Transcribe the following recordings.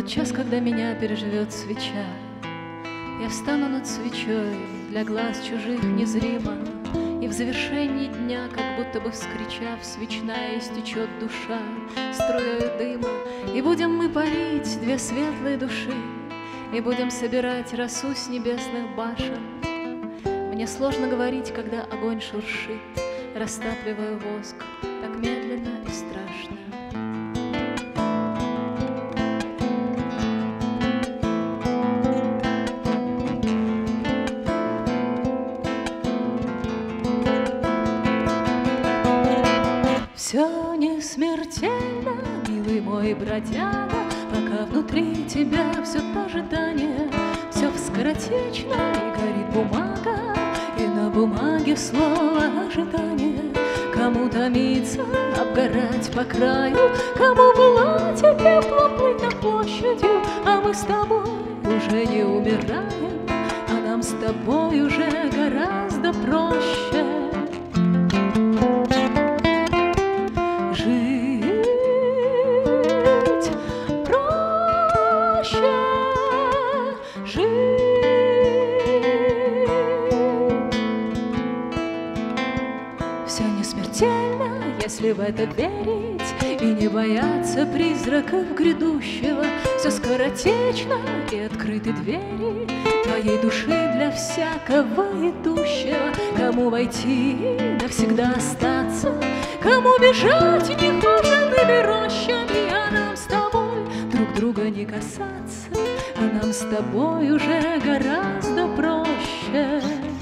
тот час, когда меня переживет свеча, я встану над свечой, для глаз чужих незримо, и в завершении дня, как будто бы вскричав, свечная истечет душа струей дыма, и будем мы парить, две светлые души, и будем собирать росу с небесных башен. Мне сложно говорить, когда огонь шуршит, растапливая воск, так медленно и страшно. Все не смертельно, милый мой бродяга, пока внутри тебя все то ожидание, все скоротечно, и горит бумага, и на бумаге слово ожидание. Кому томиться, обгорать по краю, кому было тепло плыть над площадью, а мы с тобой уже не умираем, а нам с тобой уже гораздо проще. Все не смертельно, если в это верить и не бояться призраков грядущего. Все скоротечно, и открыты двери твоей души для всякого идущего. Кому войти, навсегда остаться, кому бежать нехоженными рощами, а нам с тобой друг друга не касаться, а нам с тобой уже гораздо проще.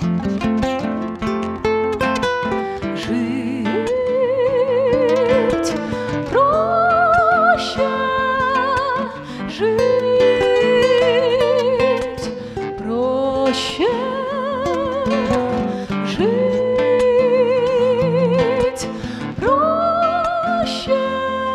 Жить проще.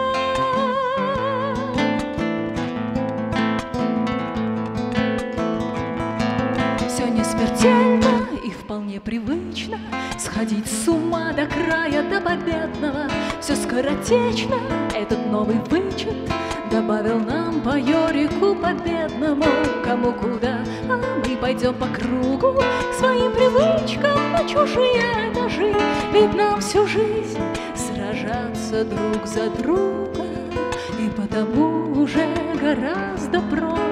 Все не смертельно и вполне привычно сходить с ума до края, до победного. Все скоротечно, этот новый вычет добавил нам по Йорику победному. Кому куда, а мы пойдем по кругу к своим привычкам на чужие этажи. Ведь нам всю жизнь сражаться друг за друга, и потому уже гораздо проще.